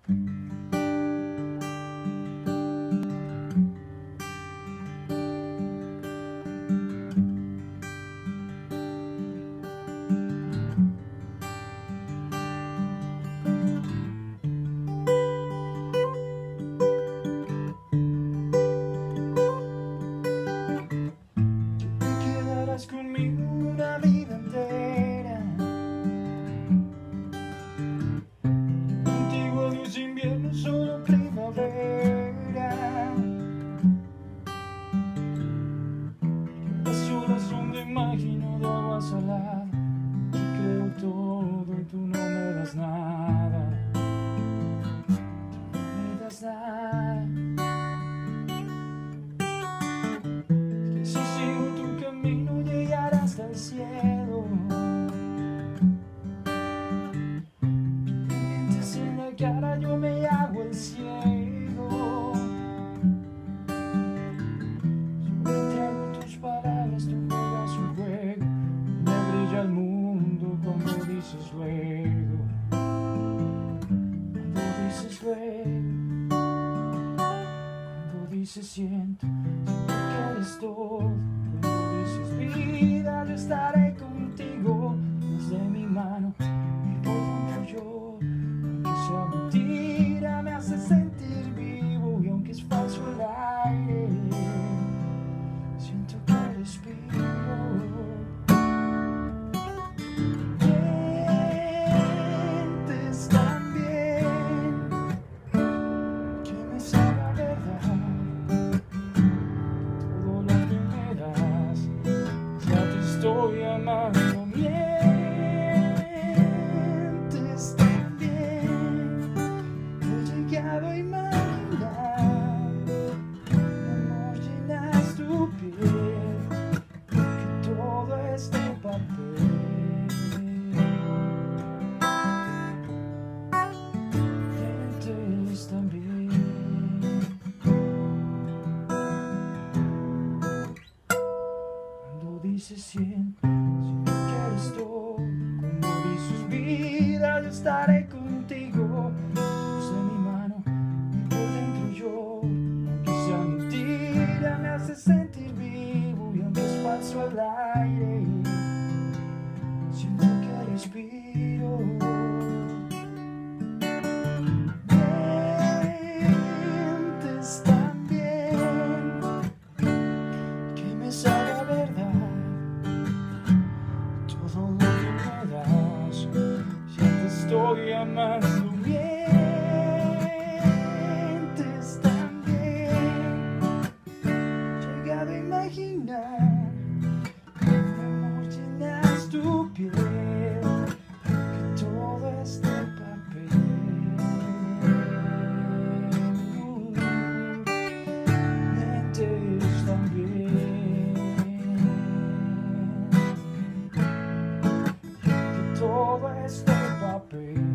Conmigo una vida entera, contigo no es invierno, solo primavera. Las olas son de imagino de agua salada, yo creo todo y tú no me das nada, tú no me das nada. Si sigo tu camino llegaré hasta el cielo. Tú me mientes en la cara, yo me hago el ciego. Yo me entrego tus palabras, tú juegas un juego. Me brilla el mundo cuando dices luego. Cuando dices luego. Cuando dices siento que eres todo. Cuando dices vida, yo estaré contigo. Más de mi mano y por dentro yo. Aunque sea mentira, me hace sentir vivo. Y aunque es falso el aire, siento que respiro. Mientes tan bien que me sabe a verdad. Estoy amando, mientes también. He llegado a imaginar cómo llenas tu piel, que todo es de papel. Mientes también. Cuando dices siento que eres todo. Cuando dices vida, yo estaré contigo. Puse mi mano y por dentro yo. Aunque sea mentira, me hace sentir vivo. Y aunque es falso el aire, siento que respiro. Mientes también, que me sabe a verdad. Todo lo que me das, ya te estoy amando. Mientes también. Llegado a imaginar cómo llenas tu piel, que todo es de papel. Mientes también. Todo es de papel.